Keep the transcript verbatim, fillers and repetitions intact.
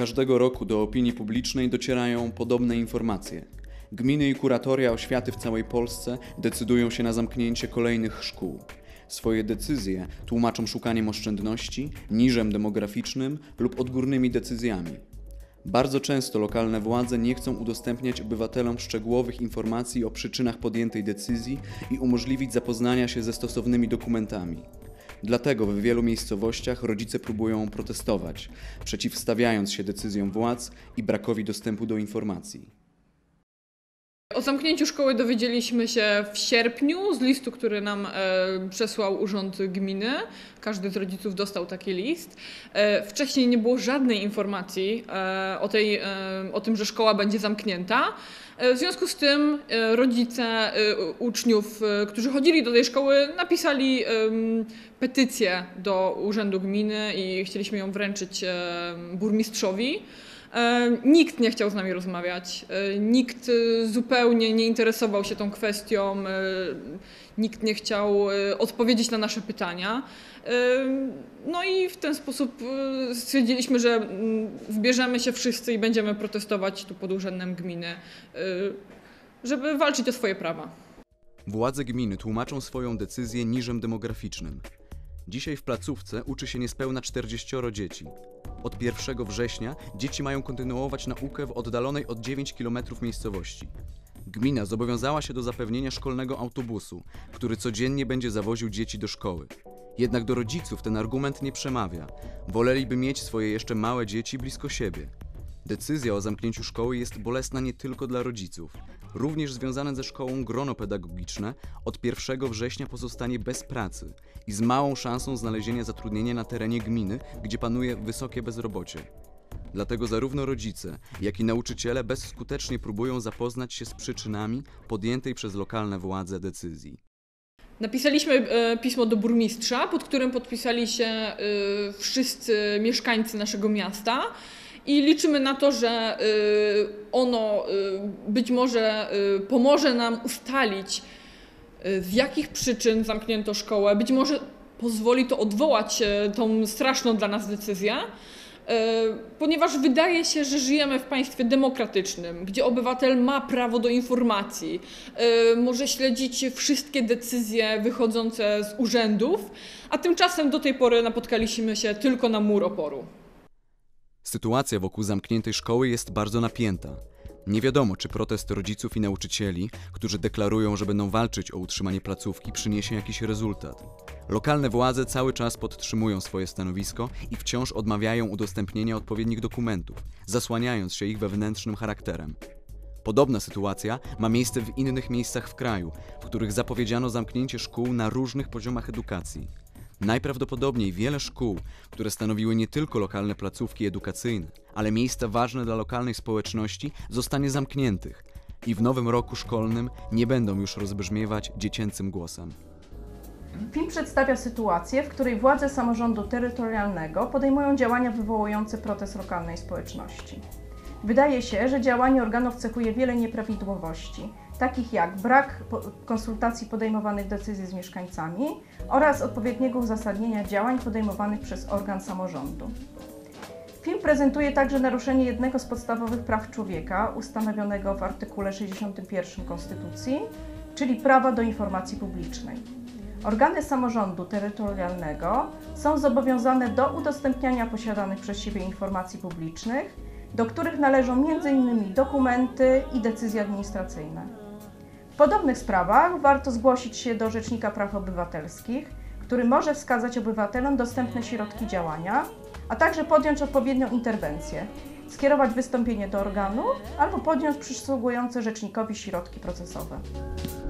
Każdego roku do opinii publicznej docierają podobne informacje. Gminy i kuratoria oświaty w całej Polsce decydują się na zamknięcie kolejnych szkół. Swoje decyzje tłumaczą szukaniem oszczędności, niżem demograficznym lub odgórnymi decyzjami. Bardzo często lokalne władze nie chcą udostępniać obywatelom szczegółowych informacji o przyczynach podjętej decyzji i umożliwić zapoznania się ze stosownymi dokumentami. Dlatego w wielu miejscowościach rodzice próbują protestować, przeciwstawiając się decyzjom władz i brakowi dostępu do informacji. O zamknięciu szkoły dowiedzieliśmy się w sierpniu z listu, który nam e, przesłał Urząd Gminy. Każdy z rodziców dostał taki list. E, wcześniej nie było żadnej informacji e, o, tej, e, o tym, że szkoła będzie zamknięta. E, w związku z tym e, rodzice e, uczniów, e, którzy chodzili do tej szkoły, napisali e, petycję do Urzędu Gminy i chcieliśmy ją wręczyć e, burmistrzowi. Nikt nie chciał z nami rozmawiać, nikt zupełnie nie interesował się tą kwestią, nikt nie chciał odpowiedzieć na nasze pytania. No i w ten sposób stwierdziliśmy, że zbierzemy się wszyscy i będziemy protestować tu pod Urzędem Gminy, żeby walczyć o swoje prawa. Władze gminy tłumaczą swoją decyzję niżem demograficznym. Dzisiaj w placówce uczy się niespełna czterdzieścioro dzieci. Od pierwszego września dzieci mają kontynuować naukę w oddalonej od dziewięć kilometrów miejscowości. Gmina zobowiązała się do zapewnienia szkolnego autobusu, który codziennie będzie zawoził dzieci do szkoły. Jednak do rodziców ten argument nie przemawia. Woleliby mieć swoje jeszcze małe dzieci blisko siebie. Decyzja o zamknięciu szkoły jest bolesna nie tylko dla rodziców. Również związane ze szkołą grono pedagogiczne od pierwszego września pozostanie bez pracy i z małą szansą znalezienia zatrudnienia na terenie gminy, gdzie panuje wysokie bezrobocie. Dlatego zarówno rodzice, jak i nauczyciele bezskutecznie próbują zapoznać się z przyczynami podjętej przez lokalne władze decyzji. Napisaliśmy pismo do burmistrza, pod którym podpisali się wszyscy mieszkańcy naszego miasta. I liczymy na to, że ono być może pomoże nam ustalić, z jakich przyczyn zamknięto szkołę. Być może pozwoli to odwołać tą straszną dla nas decyzję, ponieważ wydaje się, że żyjemy w państwie demokratycznym, gdzie obywatel ma prawo do informacji, może śledzić wszystkie decyzje wychodzące z urzędów, a tymczasem do tej pory napotkaliśmy się tylko na mur oporu. Sytuacja wokół zamkniętej szkoły jest bardzo napięta. Nie wiadomo, czy protest rodziców i nauczycieli, którzy deklarują, że będą walczyć o utrzymanie placówki, przyniesie jakiś rezultat. Lokalne władze cały czas podtrzymują swoje stanowisko i wciąż odmawiają udostępnienia odpowiednich dokumentów, zasłaniając się ich wewnętrznym charakterem. Podobna sytuacja ma miejsce w innych miejscach w kraju, w których zapowiedziano zamknięcie szkół na różnych poziomach edukacji. Najprawdopodobniej wiele szkół, które stanowiły nie tylko lokalne placówki edukacyjne, ale miejsca ważne dla lokalnej społeczności, zostanie zamkniętych i w nowym roku szkolnym nie będą już rozbrzmiewać dziecięcym głosem. Film przedstawia sytuację, w której władze samorządu terytorialnego podejmują działania wywołujące protest lokalnej społeczności. Wydaje się, że działanie organów cechuje wiele nieprawidłowości, takich jak brak konsultacji podejmowanych decyzji z mieszkańcami oraz odpowiedniego uzasadnienia działań podejmowanych przez organ samorządu. Film prezentuje także naruszenie jednego z podstawowych praw człowieka ustanowionego w artykule sześćdziesiątym pierwszym Konstytucji, czyli prawa do informacji publicznej. Organy samorządu terytorialnego są zobowiązane do udostępniania posiadanych przez siebie informacji publicznych, do których należą między innymi dokumenty i decyzje administracyjne. W podobnych sprawach warto zgłosić się do Rzecznika Praw Obywatelskich, który może wskazać obywatelom dostępne środki działania, a także podjąć odpowiednią interwencję, skierować wystąpienie do organu albo podjąć przysługujące rzecznikowi środki procesowe.